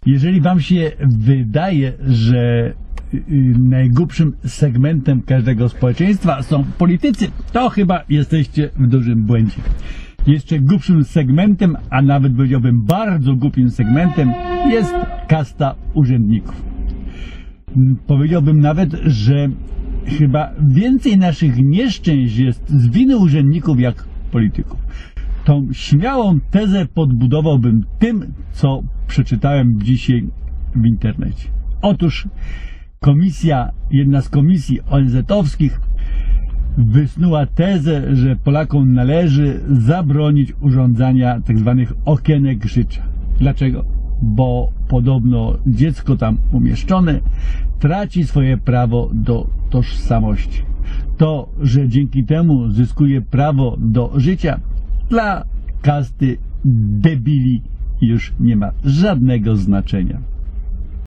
Jeżeli wam się wydaje, że najgłupszym segmentem każdego społeczeństwa są politycy, to chyba jesteście w dużym błędzie. Jeszcze głupszym segmentem, a nawet powiedziałbym bardzo głupim segmentem, jest kasta urzędników. Powiedziałbym nawet, że chyba więcej naszych nieszczęść jest z winy urzędników jak polityków. Tą śmiałą tezę podbudowałbym tym, co przeczytałem dzisiaj w internecie. Otóż jedna z komisji ONZ-owskich wysnuła tezę, że Polakom należy zabronić urządzania tzw. okienek życia. Dlaczego? Bo podobno dziecko tam umieszczone traci swoje prawo do tożsamości. To, że dzięki temu zyskuje prawo do życia, dla kasty debili już nie ma żadnego znaczenia.